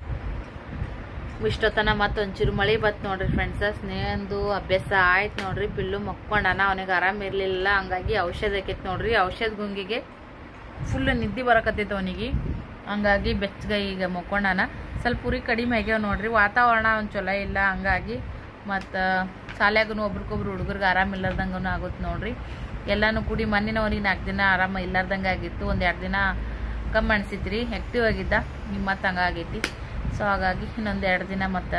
ಇಷ್ಟೊತ್ತನ ಮತ್ತೆ ಒಂಚೂರು ಮಳೆ ಬತ್ತು ನೋಡ್ರಿ ಫ್ರೆಂಡ್ಸ. ಸ್ನೇಹಂದು ಅಭ್ಯಾಸ ಆಯ್ತು ನೋಡ್ರಿ. ಪಿಲ್ಲು ಮಕ್ಕೊಂಡನ, ಅವನಿಗೆ ಆರಾಮ ಇರಲಿಲ್ಲ. ಹಂಗಾಗಿ ಔಷಧ ಆಕೈತಿ ನೋಡ್ರಿ. ಔಷಧ ಗುಂಗಿಗೆ ಫುಲ್ ನಿದ್ದೆ ಬರಕತ್ತೈತೆ ಅವನಿಗೆ. ಹಂಗಾಗಿ ಬೆಚ್ಚಗ ಈಗ ಮಕ್ಕೊಂಡನ. ಸ್ವಲ್ಪ ಉರಿ ಕಡಿಮೆ ಆಗ್ಯಾವ ನೋಡ್ರಿ. ವಾತಾವರಣ ಒಂದು ಚಲೋ ಇಲ್ಲ. ಹಂಗಾಗಿ ಮತ್ತು ಶಾಲ್ಯಾಗೂ ಒಬ್ರಿಗೊಬ್ರು ಹುಡುಗರಿಗೆ ಆರಾಮಿಲ್ಲಾರ್ದಂಗೂ ಆಗುತ್ತೆ ನೋಡ್ರಿ. ಎಲ್ಲನೂ ಕೂಡಿ ಮೊನ್ನೆನವನಿಗೆ ನಾಲ್ಕು ದಿನ ಆರಾಮ ಇಲ್ಲಾರ್ದಂಗೆ ಆಗಿತ್ತು. ಒಂದು ಎರಡು ದಿನ ಕಮ್ಮಿ ಅನಿಸಿತ್ರಿ, ಆ್ಯಕ್ಟಿವ್ ಆಗಿದ್ದ. ನಿಮ್ಮ ಮತ್ತು ಹಂಗಾಗೈತಿ. ಸೊ ಹಾಗಾಗಿ ಇನ್ನೊಂದು ಎರಡು ದಿನ ಮತ್ತು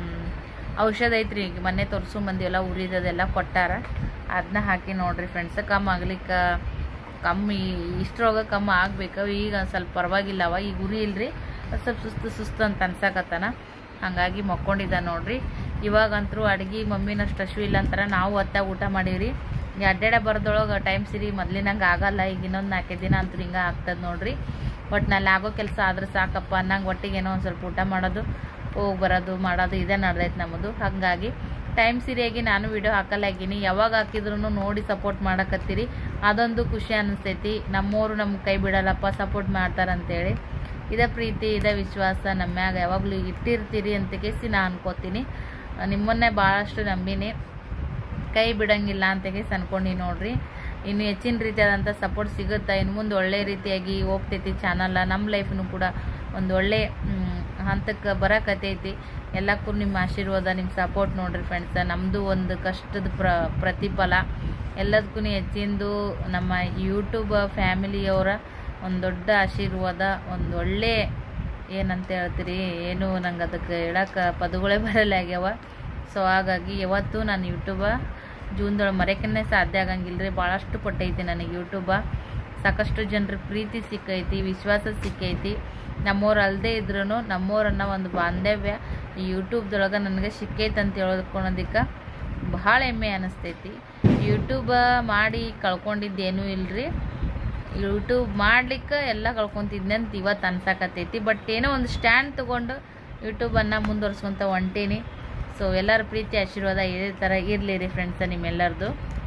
ಔಷಧ ಐತ್ರಿ. ಈಗ ಮೊನ್ನೆ ತೋರಿಸು ಮಂದಿ ಎಲ್ಲ ಉರಿದದೆಲ್ಲ ಕೊಟ್ಟಾರ. ಅದನ್ನ ಹಾಕಿ ನೋಡ್ರಿ ಫ್ರೆಂಡ್ಸ್. ಕಮ್ಮಿ ಆಗ್ಲಿಕ್ಕೆ ಕಮ್ಮಿ ಇಷ್ಟರೊಳಗೆ ಕಮ್ಮಿ ಆಗ್ಬೇಕು. ಈಗ ಸ್ವಲ್ಪ ಪರವಾಗಿಲ್ಲವ. ಈಗ ಉರಿ ಇಲ್ರಿ, ಸ್ವಲ್ಪ ಸುಸ್ತು ಸುಸ್ತು ಅಂತ ಅನ್ಸಕತ್ತಾನ. ಹಾಗಾಗಿ ಮಕ್ಕೊಂಡಿದ್ದ ನೋಡ್ರಿ. ಇವಾಗಂತರೂ ಅಡುಗೆ ಮಮ್ಮಿನಷ್ಟು ಹಶ್ವು ಇಲ್ಲ ಅಂತಾರೆ. ನಾವು ಹೊತ್ತಾಗ ಊಟ ಮಾಡೀವ್ರಿ. ಈಗ ಅಡ್ಡಾಡ ಬರೋದೊಳಗೆ ಟೈಮ್ ಸಿರಿ ಮೊದ್ಲಿನಂಗೆ ಆಗಲ್ಲ. ಈಗ ಇನ್ನೊಂದು ನಾಲ್ಕೈದು ದಿನ ಅಂತೂ ಹಿಂಗೆ ಆಗ್ತದೆ ನೋಡ್ರಿ. ಒಟ್ಟಿನಲ್ಲಿ ಆಗೋ ಕೆಲಸ ಆದ್ರೆ ಸಾಕಪ್ಪ ಅನ್ನಂಗೆ ಒಟ್ಟಿಗೆ ಏನೋ ಒಂದು ಸ್ವಲ್ಪ ಊಟ ಮಾಡೋದು, ಹೋಗಿ ಬರೋದು ಮಾಡೋದು ಇದೇ ನಡೆದೈತೆ ನಮ್ಮದು. ಹಾಗಾಗಿ ಟೈಮ್ ಸರಿಯಾಗಿ ನಾನು ವಿಡಿಯೋ ಹಾಕಲಾಗೀನಿ. ಯಾವಾಗ ಹಾಕಿದ್ರು ನೋಡಿ ಸಪೋರ್ಟ್ ಮಾಡಕತ್ತೀರಿ, ಅದೊಂದು ಖುಷಿ ಅನಿಸ್ತೈತಿ. ನಮ್ಮವರು ನಮ್ಗೆ ಕೈ ಬಿಡಲ್ಲಪ್ಪ, ಸಪೋರ್ಟ್ ಮಾಡ್ತಾರಂತೇಳಿ. ಇದೇ ಪ್ರೀತಿ, ಇದೇ ವಿಶ್ವಾಸ ನಮ್ಮ ಮ್ಯಾಗ ಯಾವಾಗಲೂ ಇಟ್ಟಿರ್ತೀರಿ ಅಂತ ಕೇಸಿ ನಾ ಅನ್ಕೋತೀನಿ. ನಿಮ್ಮನ್ನೇ ಭಾಳಷ್ಟು ನಂಬಿನಿ, ಕೈ ಬಿಡಂಗಿಲ್ಲ ಅಂತ ಕೇಸಿ ಅನ್ಕೊಂಡು ನೋಡ್ರಿ. ಇನ್ನು ಹೆಚ್ಚಿನ ರೀತಿಯಾದಂಥ ಸಪೋರ್ಟ್ ಸಿಗುತ್ತೆ. ಇನ್ನು ಮುಂದೆ ಒಳ್ಳೆ ರೀತಿಯಾಗಿ ಹೋಗ್ತೈತಿ ಚಾನಲ್. ನಮ್ಮ ಲೈಫ್ನು ಕೂಡ ಒಂದು ಒಳ್ಳೆ ಹಂತಕ್ಕೆ ಬರಕತ್ತೈತಿ. ಎಲ್ಲಕ್ಕೂ ನಿಮ್ಮ ಆಶೀರ್ವಾದ, ನಿಮ್ಮ ಸಪೋರ್ಟ್ ನೋಡ್ರಿ ಫ್ರೆಂಡ್ಸ್. ನಮ್ಮದು ಒಂದು ಕಷ್ಟದ ಪ್ರ ಪ್ರತಿಫಲ. ಎಲ್ಲದಕ್ಕೂ ಹೆಚ್ಚಿಂದು ನಮ್ಮ ಯೂಟ್ಯೂಬ್ ಫ್ಯಾಮಿಲಿಯವರ ಒಂದು ದೊಡ್ಡ ಆಶೀರ್ವಾದ. ಒಂದು ಒಳ್ಳೆ ಏನಂತ ಹೇಳ್ತೀರಿ, ಏನು ನಂಗೆ ಅದಕ್ಕೆ ಹೇಳಕ್ಕೆ ಪದಗಳೇ ಬರಲ್ಲ ಆಗ್ಯಾವ. ಸೊ ಹಾಗಾಗಿ ಯಾವತ್ತೂ ನಾನು ಯೂಟ್ಯೂಬ ಜೀವನದೊಳಗೆ ಮರೆಯಕ್ಕೇ ಸಾಧ್ಯ ಆಗಂಗಿಲ್ಲ ರೀ. ಭಾಳಷ್ಟು ಕೊಟ್ಟೈತಿ ನನಗೆ ಯೂಟ್ಯೂಬ. ಸಾಕಷ್ಟು ಜನರ ಪ್ರೀತಿ ಸಿಕ್ಕೈತಿ, ವಿಶ್ವಾಸ ಸಿಕ್ಕೈತಿ. ನಮ್ಮವ್ರು ಅಲ್ಲದೆ ಇದ್ರೂ ನಮ್ಮವ್ರನ್ನ ಒಂದು ಬಾಂಧವ್ಯ ಈ ಯೂಟ್ಯೂಬ್ದೊಳಗೆ ನನಗೆ ಸಿಕ್ಕೈತೆ ಅಂತ ಹೇಳ್ಕೊಳೋದಕ್ಕೆ ಭಾಳ ಹೆಮ್ಮೆ ಅನ್ನಿಸ್ತೈತಿ. ಯೂಟ್ಯೂಬ ಮಾಡಿ ಕಳ್ಕೊಂಡಿದ್ದೇನೂ ಇಲ್ಲರಿ. ಯೂಟ್ಯೂಬ್ ಮಾಡ್ಲಿಕ್ಕೆ ಎಲ್ಲ ಕಳ್ಕೊತಿದ್ನೆ ಅಂತ ಇವತ್ತು ಅನ್ಸಕತ್ತೈತಿ. ಬಟ್ ಏನೋ ಒಂದು ಸ್ಟ್ಯಾಂಡ್ ತೊಗೊಂಡು ಯೂಟ್ಯೂಬನ್ನು ಮುಂದುವರ್ಸ್ಕೊತ ಹೊಂಟೀನಿ. ಸೊ ಎಲ್ಲರ ಪ್ರೀತಿ ಆಶೀರ್ವಾದ ಇದೇ ಥರ ಇರಲಿ ರೀ ಫ್ರೆಂಡ್ಸ ನಿಮ್ಮೆಲ್ಲರದು.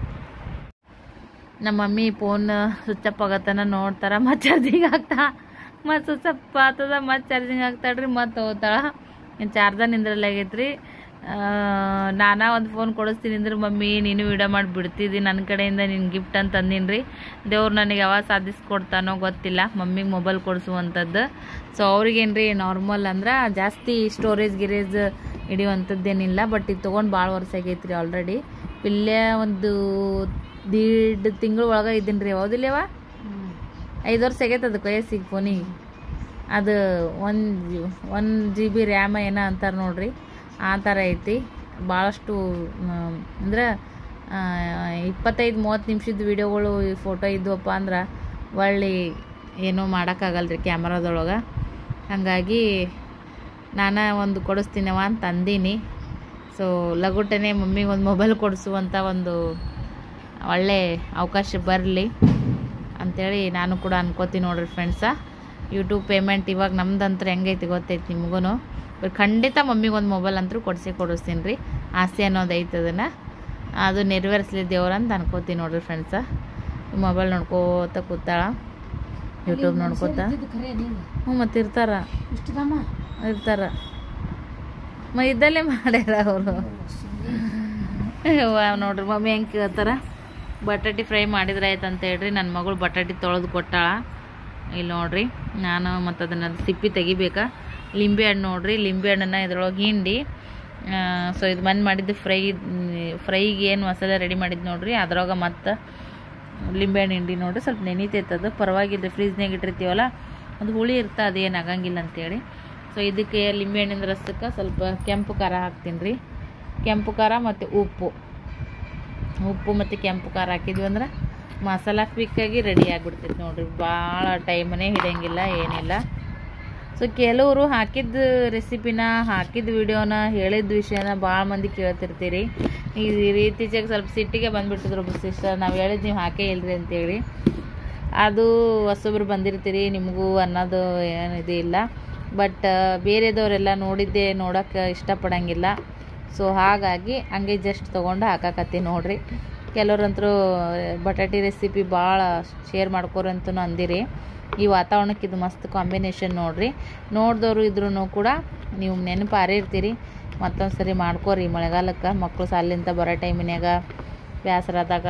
ನಮ್ಮ ಮಮ್ಮಿ ಫೋನ್ ಸ್ವಿಚ್ ಅಪ್ ಆಗತ್ತನ ನೋಡ್ತಾರ, ಮತ್ತು ಚಾರ್ಜಿಂಗ್ ಆಗ್ತಾ, ಮತ್ತು ಸ್ವಿಚ್ ಅಪ್ ಆಗ್ತದ, ಮತ್ತು ಚಾರ್ಜಿಂಗ್ ಆಗ್ತಾಳ್ರಿ, ಮತ್ತು ಹೋಗ್ತಾಳ. ಚಾರ್ಜರ್ ನಿಂದ್ರಲ್ಲಾಗೈತ್ರಿ. ನಾನಾ ಒಂದು ಫೋನ್ ಕೊಡಿಸ್ತೀನಿ ಅಂದ್ರೆ ಮಮ್ಮಿ ನೀನು ವಿಡಿಯೋ ಮಾಡಿ ಬಿಡ್ತಿದ್ದಿ, ನನ್ನ ಕಡೆಯಿಂದ ನಿನ್ನ ಗಿಫ್ಟ್ ಅಂತ ಅಂದಿನಿ ರೀ. ದೇವ್ರು ನನಗೆ ಯಾವಾಗ ಸಾಧಿಸ್ಕೊಡ್ತಾನೋ ಗೊತ್ತಿಲ್ಲ ಮಮ್ಮಿಗೆ ಮೊಬೈಲ್ ಕೊಡಿಸುವಂಥದ್ದು. ಸೊ ಅವ್ರಿಗೇನು ರೀ ನಾರ್ಮಲ್ ಅಂದ್ರೆ ಜಾಸ್ತಿ ಸ್ಟೋರೇಜ್ ಗಿರೇಜ್ ಹಿಡಿಯುವಂಥದ್ದೇನಿಲ್ಲ. ಬಟ್ ಇದು ತೊಗೊಂಡು ಭಾಳ ವರ್ಷ ಆಗೈತೆ ರೀ ಆಲ್ರೆಡಿ. ಇಲ್ಲೇ ಒಂದು ದೀಡ್ ತಿಂಗಳು ಒಳಗೆ ಇದ್ದೀನಿ ರೀ. ಹೌದಿಲ್ಲವ? ಐದು ವರ್ಷ ಆಗೈತೆ ಅದು ವಯಸ್ಸಿಗೆ ಫೋನಿಗೆ. ಅದು ಒಂದು ಒನ್ ಜಿ ಬಿ ರ್ಯಾಮ ಏನೋ ಅಂತಾರೆ ನೋಡ್ರಿ, ಆ ಥರ ಐತಿ. ಭಾಳಷ್ಟು ಅಂದ್ರೆ ಇಪ್ಪತ್ತೈದು ಮೂವತ್ತು ನಿಮಿಷದ ವೀಡಿಯೋಗಳು ಫೋಟೋ ಇದ್ವಪ್ಪ ಅಂದ್ರೆ ಒಳ್ಳೆ ಏನೂ ಮಾಡೋಕ್ಕಾಗಲ್ರಿ ಕ್ಯಾಮ್ರಾದೊಳಗೆ. ಹಾಗಾಗಿ ನಾನು ಒಂದು ಕೊಡಿಸ್ತೀನವ ಅಂತ ಅಂದೀನಿ. ಸೊ ಲಗುಟನೆ ಮಮ್ಮಿಗೆ ಒಂದು ಮೊಬೈಲ್ ಕೊಡಿಸುವಂಥ ಒಂದು ಒಳ್ಳೆ ಅವಕಾಶ ಬರಲಿ ಅಂಥೇಳಿ ನಾನು ಕೂಡ ಅನ್ಕೋತೀನಿ ನೋಡ್ರಿ ಫ್ರೆಂಡ್ಸ. ಯೂಟ್ಯೂಬ್ ಪೇಮೆಂಟ್ ಇವಾಗ ನಮ್ದಂತ್ರ ಹೆಂಗೈತಿ ಗೊತ್ತೈತಿ ನಿಮಗೂ. ಖಂಡಿತ ಮಮ್ಮಿಗೆ ಒಂದು ಮೊಬೈಲ್ ಅಂತೂ ಕೊಡಿಸಿ ಕೊಡಿಸ್ತೀನಿ ರೀ. ಆಸೆ ಅನ್ನೋದು ಐತೆ ಅದನ್ನು, ಅದು ನೆರವೇರಿಸ್ಲಿ ದೇವ್ರಂತ ಅನ್ಕೋತೀನಿ ನೋಡ್ರಿ ಫ್ರೆಂಡ್ಸ. ಮೊಬೈಲ್ ನೋಡ್ಕೋತ ಕೂತಾಳ, ಯೂಟ್ಯೂಬ್ ನೋಡ್ಕೋತ. ಹ್ಞೂ ಮತ್ತು ಇರ್ತಾರ ಇರ್ತಾರ ಮ ಇದ್ದಲ್ಲೇ ಮಾಡ್ಯಾರ ಅವರು. ನೋಡ್ರಿ ಮಮ್ಮಿ ಹೆಂಗೆ ಕೇಳ್ತಾರ. ಬಟಾಟಿ ಫ್ರೈ ಮಾಡಿದ್ರೆ ಆಯ್ತು ಅಂತ ಹೇಳ್ರಿ. ನನ್ನ ಮಗಳು ಬಟಾಟಿ ತೊಳೆದು ಕೊಟ್ಟಾಳ. ಇಲ್ಲಿ ನೋಡ್ರಿ ನಾನು ಮತ್ತು ಅದನ್ನು ಸಿಪ್ಪಿ ತೆಗಿಬೇಕಾ. ಲಿಂಬೆ ಹಣ್ಣು ನೋಡ್ರಿ, ಲಿಂಬೆ ಹಣ್ಣನ್ನು ಇದ್ರೊಳಗೆ ಹಿಂಡಿ ಸೊ ಇದು ಮನ್ ಮಾಡಿದ್ದು ಫ್ರೈ ಫ್ರೈಗೆ ಏನು ಮಸಾಲೆ ರೆಡಿ ಮಾಡಿದ್ದು ನೋಡ್ರಿ, ಅದ್ರೊಳಗೆ ಮತ್ತು ಲಿಂಬೆ ಹಣ್ಣು ಹಿಂಡಿ ನೋಡ್ರಿ. ಸ್ವಲ್ಪ ನೆನೀತೈತದು, ಪರವಾಗಿಲ್ಲ. ಫ್ರೀಜ್ನಾಗ ಇಟ್ಟಿರ್ತೀವಲ್ಲ ಅದು ಹುಳಿ ಇರ್ತಾ ಅದೇನು ಆಗಂಗಿಲ್ಲ ಅಂತೇಳಿ. ಸೊ ಇದಕ್ಕೆ ಲಿಂಬೆ ಹಣ್ಣಿನ ರಸಕ್ಕೆ ಸ್ವಲ್ಪ ಕೆಂಪು ಖಾರ ಹಾಕ್ತೀನಿ ರೀ. ಕೆಂಪು ಖಾರ ಮತ್ತು ಉಪ್ಪು ಉಪ್ಪು ಮತ್ತು ಕೆಂಪು ಖಾರ ಹಾಕಿದ್ವಿ ಅಂದ್ರೆ ಮಸಾಲ ಕ್ವಿಕ್ಕಾಗಿ ರೆಡಿ ಆಗಿಬಿಡ್ತೈತಿ ನೋಡ್ರಿ. ಭಾಳ ಟೈಮನ್ನೇ ಹಿಡಿಯಂಗಿಲ್ಲ ಏನಿಲ್ಲ. ಸೊ ಕೆಲವರು ಹಾಕಿದ ರೆಸಿಪಿನ ಹಾಕಿದ ವಿಡಿಯೋನ ಹೇಳಿದ ವಿಷಯನ ಭಾಳ ಮಂದಿ ಕೇಳ್ತಿರ್ತೀರಿ. ಈ ಇತ್ತೀಚೆಗೆ ಸ್ವಲ್ಪ ಸಿಟ್ಟಿಗೆ ಬಂದುಬಿಟ್ಟಿದ್ರು ಒಬ್ಬರು ಸಿಸ್ಟರ್, ನಾವು ಹೇಳಿದ್ದು ನೀವು ಹಾಕೇ ಇಲ್ರಿ ಅಂತೇಳಿ. ಅದು ಹೊಸೊಬ್ರು ಬಂದಿರ್ತೀರಿ, ನಿಮಗೂ ಅನ್ನೋದು ಏನು ಇದು ಇಲ್ಲ. ಬಟ್ ಬೇರೆದವರೆಲ್ಲ ನೋಡಿದ್ದೆ ನೋಡೋಕ್ಕೆ ಇಷ್ಟಪಡೋಂಗಿಲ್ಲ. ಸೊ ಹಾಗಾಗಿ ಹಂಗೆ ಜಸ್ಟ್ ತೊಗೊಂಡು ಹಾಕಾಕತ್ತಿ ನೋಡ್ರಿ. ಕೆಲವ್ರಂತರೂ ಬಟಾಟಿ ರೆಸಿಪಿ ಭಾಳ ಶೇರ್ ಮಾಡ್ಕೋರಂತೂ ಅಂದಿರಿ. ಈ ವಾತಾವರಣಕ್ಕೆ ಇದು ಮಸ್ತ್ ಕಾಂಬಿನೇಷನ್ ನೋಡ್ರಿ. ನೋಡಿದವರು ಇದ್ರೂ ಕೂಡ ನೀವು ನೆನಪು ಹಾರಿರ್ತೀರಿ. ಮತ್ತೊಂದು ಸರಿ ಮಾಡ್ಕೋರಿ ಮಳೆಗಾಲಕ್ಕೆ. ಮಕ್ಕಳು ಸಾಲಿಂದ ಬರೋ ಟೈಮಿನಾಗ ಬೇಸರಾದಾಗ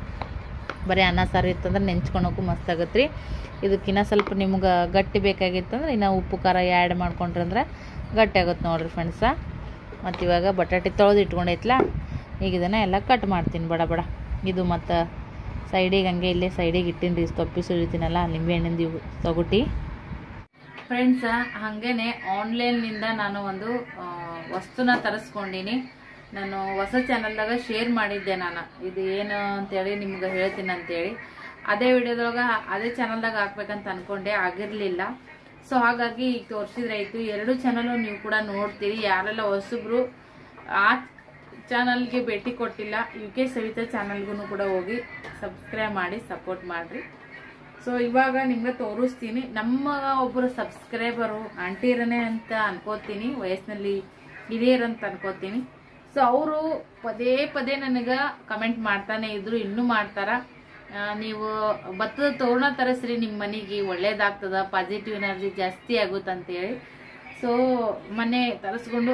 ಬರೀ ಅನ್ನ ಸಾರು ಇತ್ತಂದ್ರೆ ನೆಂಚ್ಕೊಳಕ್ಕೂ ಮಸ್ತ್ ಆಗತ್ತೆ ರೀ. ಇದಕ್ಕಿನ್ನ ಸ್ವಲ್ಪ ನಿಮ್ಗೆ ಗಟ್ಟಿ ಬೇಕಾಗಿತ್ತಂದ್ರೆ ಇನ್ನು ಉಪ್ಪು ಖಾರ ಆ್ಯಡ್ ಮಾಡ್ಕೊಂಡ್ರಂದ್ರೆ ಗಟ್ಟಿ ಆಗುತ್ತೆ ನೋಡ್ರಿ ಫ್ರೆಂಡ್ಸ. ಮತ್ತು ಇವಾಗ ಬಟಾಟೆ ತೊಳೆದು ಇಟ್ಕೊಂಡೈತ್ಲ, ಈಗ ಇದನ್ನು ಎಲ್ಲ ಕಟ್ ಮಾಡ್ತೀನಿ ಬಡ ಬಡ. ಇದು ಮತ್ತು ಸೈಡಿಗೆ ಹಂಗೆ ಇಲ್ಲೇ ಸೈಡಿಗೆ ಇಟ್ಟಿನಿ ರೀ, ತೊಪ್ಪಿ ಸುರಿತೀನಲ್ಲ ನಿಂಬೆ ಹಣ್ಣಿಂದ ಇವು ತೊಗೊಟಿ ಫ್ರೆಂಡ್ಸ. ಹಾಗೇ ಆನ್ಲೈನ್ನಿಂದ ನಾನು ಒಂದು ವಸ್ತುನ ತರಿಸ್ಕೊಂಡೀನಿ. ನಾನು ಹೊಸ ಚಾನಲ್ದಾಗ ಶೇರ್ ಮಾಡಿದ್ದೆ. ನಾನು ಇದು ಏನು ಅಂತೇಳಿ ನಿಮ್ಗೆ ಹೇಳ್ತೀನಿ ಅಂತೇಳಿ ಅದೇ ವಿಡಿಯೋದೊಳಗೆ ಅದೇ ಚಾನಲ್ದಾಗ ಹಾಕ್ಬೇಕಂತ ಅಂದ್ಕೊಂಡೆ, ಆಗಿರಲಿಲ್ಲ. ಸೊ ಹಾಗಾಗಿ ಈಗ ತೋರಿಸಿದ್ರಾಯ್ತು. ಎರಡು ಚಾನಲು ನೀವು ಕೂಡ ನೋಡ್ತೀರಿ. ಯಾರೆಲ್ಲ ಹೊಸಬ್ರು ಆ ಚಾನಲ್ಗೆ ಭೇಟಿ ಕೊಟ್ಟಿಲ್ಲ, ಯು ಕೆ ಸವಿತಾ ಚಾನಲ್ಗೂ ಕೂಡ ಹೋಗಿ ಸಬ್ಸ್ಕ್ರೈಬ್ ಮಾಡಿ ಸಪೋರ್ಟ್ ಮಾಡಿರಿ. ಸೊ ಇವಾಗ ನಿಮ್ಗೆ ತೋರಿಸ್ತೀನಿ. ನಮ್ಮ ಒಬ್ಬರು ಸಬ್ಸ್ಕ್ರೈಬರು ಆಂಟಿರನೇ ಅಂತ ಅನ್ಕೋತೀನಿ, ವಯಸ್ಸಿನಲ್ಲಿ ಹಿರಿಯರಂತ ಅನ್ಕೋತೀನಿ. ಸೊ ಅವರು ಪದೇ ಪದೇ ನನಗೆ ಕಮೆಂಟ್ ಮಾಡ್ತಾನೆ ಇದ್ರು, ಇನ್ನೂ ಮಾಡ್ತಾರ. ನೀವು ಭತ್ತದ ತೋರಣ ತರಿಸ್ರಿ, ನಿಮ್ಮ ಮನೆಗೆ ಒಳ್ಳೇದಾಗ್ತದ, ಪಾಸಿಟಿವ್ ಎನರ್ಜಿ ಜಾಸ್ತಿ ಆಗುತ್ತಂತೇಳಿ. ಸೊ ಮನೆ ತರಿಸ್ಕೊಂಡು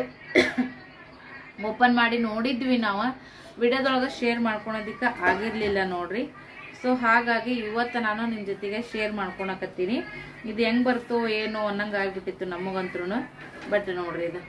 ಓಪನ್ ಮಾಡಿ ನೋಡಿದ್ವಿ ನಾವು. ವಿಡಿಯೋದೊಳಗೆ ಶೇರ್ ಮಾಡ್ಕೊಳೋದಕ್ಕೆ ಆಗಿರಲಿಲ್ಲ ನೋಡ್ರಿ. ಸೊ ಹಾಗಾಗಿ ಇವತ್ತು ನಾನು ನಿಮ್ಮ ಜೊತೆಗೆ ಶೇರ್ ಮಾಡ್ಕೊಳಕತ್ತೀನಿ. ಇದು ಹೆಂಗೆ ಬರ್ತೋ ಏನೋ ಅನ್ನಂಗೆ ಆಗ್ಬಿಟ್ಟಿತ್ತು ನಮಗಂತ್ರೂ. ಬಟ್ ನೋಡ್ರಿ ಇದು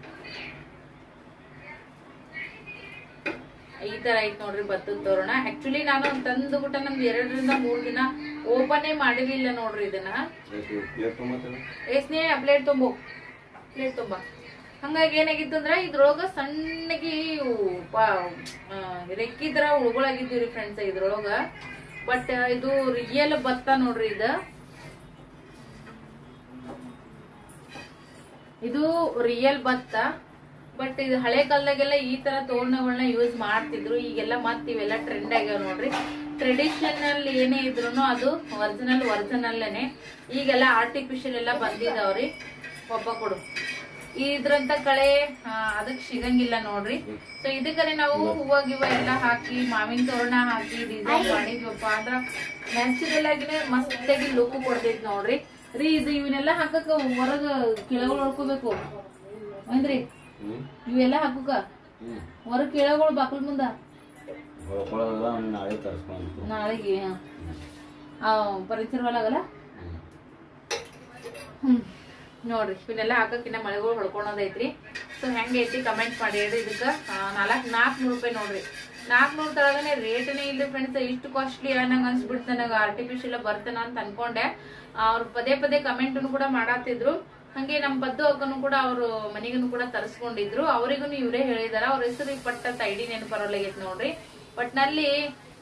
ಈ ತರ ಐತ್ ನೋಡ್ರಿ ಭತ್ತದ ತೋರಣ. ಆಕ್ಚುಲಿ ನಾನು ತಂದುಬಿಟ್ಟ ನಮ್ದು ಎರಡರಿಂದ ಮೂರ್ ದಿನ ಓಪನೇ ಮಾಡಿರ್ಲಿಲ್ಲ ನೋಡ್ರಿ ಇದನ್ನ. ಎಸ್ನೇ ಪ್ಲೇಟ್ ತುಂಬು ಪ್ಲೇಟ್ ತುಂಬ ಹಂಗಾಗಿ ಏನಾಗಿತ್ತು ಅಂದ್ರ ಇದ್ರೊಳಗ ಸಣ್ಣಗಿ ರೆಕ್ಕಿದ್ರ ಉಳ್ಗೊಳಾಗಿದ್ವಿ ರೀ ಫ್ರೆಂಡ್ಸ್ ಇದ್ರೊಳಗ. ಬಟ್ ಇದು ರಿಯಲ್ ಭತ್ತ ನೋಡ್ರಿ. ಇದು ಇದು ರಿಯಲ್ ಭತ್ತ. ಬಟ್ ಇದು ಹಳೆ ಕಾಲದಾಗೆಲ್ಲ ಈ ತರ ತೋರಣಗಳನ್ನ ಯೂಸ್ ಮಾಡ್ತಿದ್ರು. ಈಗೆಲ್ಲ ಮತ್ ಇವೆಲ್ಲ ಟ್ರೆಂಡ್ ಆಗ್ಯಾವ ನೋಡ್ರಿ. ಟ್ರೆಡಿಷನಲ್ ಏನೇ ಇದ್ರು ಅದು ಒರಿಜಿನಲ್ ಒರಿಜಿನಲ್ಲೇನೆ. ಈಗೆಲ್ಲ ಆರ್ಟಿಫಿಷಿಯಲ್ ಎಲ್ಲ ಬಂದಿದಾವ್ರಿ. ಒಬ್ಬ ಕೊಡು ಇದ್ರಂತ ಕಳೆ ಅದಕ್ ಸಿಗಂಗಿಲ್ಲ ನೋಡ್ರಿ. ಸೊ ಇದಕ್ಕನೆ ನಾವು ಹೂವ ಗಿವ ಎಲ್ಲ ಹಾಕಿ ಮಾವಿನ ತೋರಣ ಹಾಕಿ ಡಿಸೈನ್ ಮಾಡಿದ್ವಪ್ಪ ಅಂದ್ರ ನ್ಯಾಚುರಲ್ ಆಗಿನೇ ಮಸ್ತಾಗಿ ಲುಕ್ ಕೊಡ್ತೈತಿ ನೋಡ್ರಿ. ರೀ ಇದು ಇವನ್ನೆಲ್ಲ ಹಾಕಕ್ ಹೊರಗ ಕೆಳಗಳು ಹೊಡ್ಕೋಬೇಕು ಅಂದ್ರಿ. ಇವೆಲ್ಲ ಹಾಕುಕ ಹೊರಗ್ ಕೆಳಗಳು ಬಾಕಲ್ ಮುಂದ ನಾಳೆಗೆ ಪರಿಚಯ ಒಳಗಲ್ಲ. ಹ್ಮ್ ನೋಡ್ರಿ ಇವನ್ನೆಲ್ಲ ಹಾಕಕ್ಕಿನ್ನ ಮಳೆಗಳು ಹೊಡ್ಕೊಳೋದೈತ್ರಿ. ಸೊ ಹೆಂಗೈತಿ ಕಮೆಂಟ್ ಮಾಡಿ ಹೇಳ್ರಿ. ಇದಕ್ಕ ನಾಲ್ಕ್ ನಾಲ್ಕನೂರು ರೂಪಾಯಿ ನೋಡ್ರಿ. ನಾಲ್ಕನೂರು ತಳಗನೆ ರೇಟನೇ ಇಲ್ರಿ ಫ್ರೆಂಡ್ಸ್. ಇಷ್ಟು ಕಾಸ್ಟ್ಲಿ ನಂಗೆ ಅನ್ಸ್ಬಿಡ್ತ. ನನಗೆ ಆರ್ಟಿಫಿಷಿಯಲ್ ಬರ್ತೇನ ಅಂತ ಅನ್ಕೊಂಡೆ. ಅವ್ರು ಪದೇ ಪದೇ ಕಮೆಂಟ್ ಕೂಡ ಮಾಡಾತಿದ್ರು. ಹಂಗೆ ನಮ್ ಬದ್ದು ಅಕ್ಕನು ಕೂಡ ಅವ್ರು ಮನೆಗೂ ಕೂಡ ತರಿಸ್ಕೊಂಡಿದ್ರು. ಅವ್ರಿಗೂ ಇವ್ರೇ ಹೇಳಿದಾರ. ಅವ್ರ ಹೆಸರು ಪಟ್ಟ ಐಡಿ ನೆನಪರಲಾಗೈತಿ ನೋಡ್ರಿ. ಬಟ್ ನಲ್ಲಿ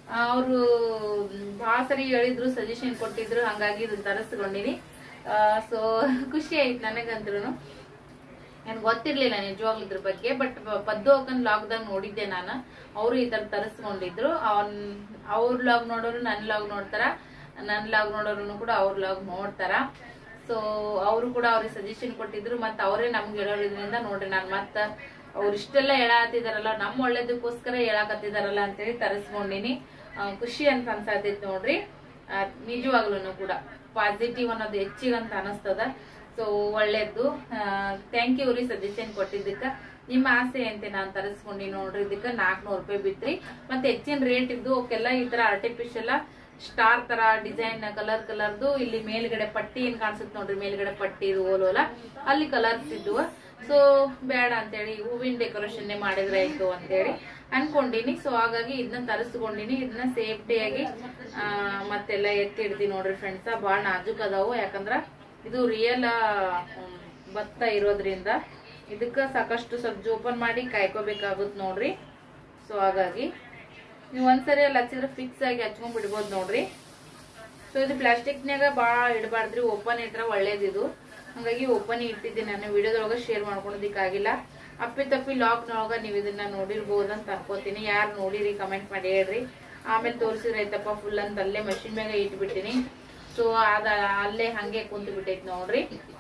ಅವರು ಭಾಳ ಸರಿ ಹೇಳಿದ್ರು, ಸಜೆಷನ್ ಕೊಟ್ಟಿದ್ರು, ಹಂಗಾಗಿ ಇದನ್ನ ತರಿಸ್ಕೊಂಡಿನಿ. ಸೊ ಖುಷಿ ಆಯ್ತು ನನಗಂದ್ರು. ನನ್ಗೆ ಗೊತ್ತಿರ್ಲಿಲ್ಲ ನಿಜವಾಗ್ಲೂ ಇದ್ರ ಬಗ್ಗೆ. ಬಟ್ ಪದ್ದು ಅಕ್ಕನ್ ಲಾಗ್ದಾಗ ನೋಡಿದ್ದೆ ನಾನು, ಅವರು ಈ ತರ ತರಿಸ್ಕೊಂಡಿದ್ರು. ಅವನ್ ಅವ್ರ ಲಾಗ್ ನೋಡೋರು ನನ್ ಲಾಗ್ ನೋಡ್ತಾರ, ನನ್ ಲಾಗ್ ನೋಡೋರು ಕೂಡ ಅವ್ರ ಲಾಗ್ ನೋಡ್ತಾರ. ಸೊ ಅವರು ಕೂಡ ಅವ್ರಿಗೆ ಸಜೆಷನ್ ಕೊಟ್ಟಿದ್ರು, ಮತ್ತ ಅವರೇ ನಮ್ಗೆ ಹೇಳೋದ್ರಿಂದ ನೋಡ್ರಿ ನಾನು ಮತ್ತ ಅವ್ರು ಇಷ್ಟೆಲ್ಲ ಹೇಳಾತಿದಾರಲ್ಲ, ನಮ್ ಒಳ್ಳೇದಕ್ಕೋಸ್ಕರ ಹೇಳಾಕತ್ತಿದಾರಲ್ಲ ಅಂತೇಳಿ ತರಿಸ್ಕೊಂಡಿನಿ. ಖುಷಿ ಅಂತ ಅನ್ಸಾತೈತಿ ನೋಡ್ರಿ. ನಿಜವಾಗ್ಲೂ ಕೂಡ ಪಾಸಿಟಿವ್ ಅನ್ನೋದು ಹೆಚ್ಚಿಗಂತ ಅನಸ್ತದ. ಸೊ ಒಳ್ಳೇದು. ಥ್ಯಾಂಕ್ ಯು ರೀ ಸಜೆಷನ್ ಕೊಟ್ಟಿದ್ದಕ್ಕ. ನಿಮ್ಮ ಆಸೆ ಅಂತೆ ನಾನು ತರಿಸ್ಕೊಂಡಿ ನೋಡ್ರಿ. ಇದಕ್ಕ ನಾಲ್ಕನೂರು ರೂಪಾಯಿ ಬಿತ್ರಿ. ಮತ್ತೆ ಹೆಚ್ಚಿನ ರೇಟ್ ಇದ್ದು ಅವಕ್ಕೆಲ್ಲ ಈ ತರ ಆರ್ಟಿಫಿಷಿಯಲ್ ಸ್ಟಾರ್ ತರ ಡಿಸೈನ್ ಕಲರ್ ಕಲರ್ದು ಇಲ್ಲಿ ಮೇಲ್ಗಡೆ ಪಟ್ಟಿ ಏನ್ ಕಾಣಿಸುತ್ತೆ ನೋಡ್ರಿ, ಮೇಲ್ಗಡೆ ಪಟ್ಟಿ ಇದು ಓಲೋಲ ಅಲ್ಲಿ ಕಲರ್ಸ್ ಇದ್ವು. ಸೊ ಬೇಡ ಅಂತೇಳಿ ಹೂವಿನ ಡೆಕೋರೇಷನ್ ಮಾಡಿದ್ರೆ ಆಯ್ತು ಅಂತೇಳಿ ಅನ್ಕೊಂಡಿನಿ. ಸೊ ಹಾಗಾಗಿ ಇದನ್ನ ತರಿಸ್ಕೊಂಡಿನಿ. ಇದನ್ನ ಸೇಫ್ಟಿಯಾಗಿ ಆ ಮತ್ತೆಲ್ಲ ಎತ್ತಿಡ್ತೀನಿ ನೋಡ್ರಿ ಫ್ರೆಂಡ್ಸ್. ಬಾಳ ನಾಜುಕ್ ಅದಾವು, ಯಾಕಂದ್ರ ಇದು ರಿಯಲ್ ಭತ್ತ ಇರೋದ್ರಿಂದ ಇದಕ್ಕ ಸಾಕಷ್ಟು ಸಬ್ಜಿ ಓಪನ್ ಮಾಡಿ ಕಾಯ್ಕೋಬೇಕಾಗುತ್ತೆ ನೋಡ್ರಿ. ಸೊ ಹಾಗಾಗಿ ನೀವು ಒಂದ್ಸರಿ ಅಲ್ಲಿ ಹಚ್ಚಿದ್ರೆ ಫಿಕ್ಸ್ ಆಗಿ ಹಚ್ಕೊಂಡ್ ಬಿಡ್ಬೋದು ನೋಡ್ರಿ. ಸೊ ಇದು ಪ್ಲಾಸ್ಟಿಕ್ನಾಗ ಬಾಳ ಇಡಬಾರ್ದ್ರಿ, ಓಪನ್ ಇಟ್ರ ಒಳ್ಳೇದಿದು. ಹಂಗಾಗಿ ಓಪನ್ ಇಟ್ಟಿದ್ದೀನಿ ನಾನು. ವಿಡಿಯೋದೊಳಗ ಶೇರ್ ಮಾಡ್ಕೊಳೋದಿಕ್ಕಾಗಿಲ್ಲ. ಅಪ್ಪಿ ತಪ್ಪಿ ಲಾಕ್ನೊಳಗ ನೀವು ಇದನ್ನ ನೋಡಿರ್ಬೋದು ಅಂತ ಅನ್ಕೋತೀನಿ. ಯಾರು ನೋಡಿರಿ ಕಮೆಂಟ್ ಮಾಡಿ ಹೇಳ್ರಿ. ಆಮೇಲೆ ತೋರಿಸಿದ್ರೆ ಆಯ್ತಪ್ಪ ಫುಲ್ ಅಂತ ಅಲ್ಲೇ ಮಷಿನ್ ಮ್ಯಾಗ ಇಟ್ಬಿಟ್ಟಿನಿ. ಸೊ ಅದ ಅಲ್ಲೇ ಹಂಗೆ ಕುಂತು ಬಿಟ್ಟೈತಿ ನೋಡ್ರಿ.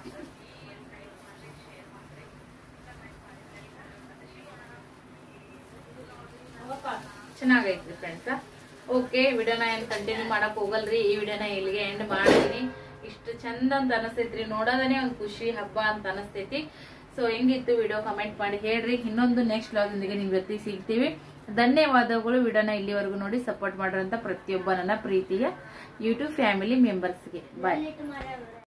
ಚೆನ್ನಾಗೈತ್ರಿ ಫ್ರೆಂಡ್ಸ್. ಓಕೆ, ವಿಡಿಯೋನ ಏನ್ ಕಂಟಿನ್ಯೂ ಮಾಡಕ್ ಹೋಗಲ್ರಿ. ಈ ವಿಡಿಯೋನ ಇಲ್ಲಿಗೆ ಎಂಡ್ ಮಾಡ್ತೀನಿ. ಇಷ್ಟು ಚಂದ ಅಂತ ಅನಸ್ತೈತ್ರಿ, ನೋಡೋದನೆ ಒಂದ್ ಖುಷಿ ಹಬ್ಬ ಅಂತ ಅನಸ್ತೈತಿ. ಸೊ ಹೆಂಗಿತ್ತು ವಿಡಿಯೋ ಕಮೆಂಟ್ ಮಾಡಿ ಹೇಳ್ರಿ. ಇನ್ನೊಂದು ನೆಕ್ಸ್ಟ್ ವ್ಲಾಗ್ ಇಂದಿಗೆ ನಿಮ್ ಜೊತೆಗೆ ಸಿಗ್ತೀವಿ. ಧನ್ಯವಾದಗಳು. ವಿಡಿಯೋನ ಇಲ್ಲಿವರೆಗೂ ನೋಡಿ ಸಪೋರ್ಟ್ ಮಾಡಿರೋಂತ ಪ್ರತಿಯೊಬ್ಬ ನನ್ನ ಪ್ರೀತಿಯ ಯೂಟ್ಯೂಬ್ ಫ್ಯಾಮಿಲಿ ಮೆಂಬರ್ಸ್ಗೆ ಬಾಯ್.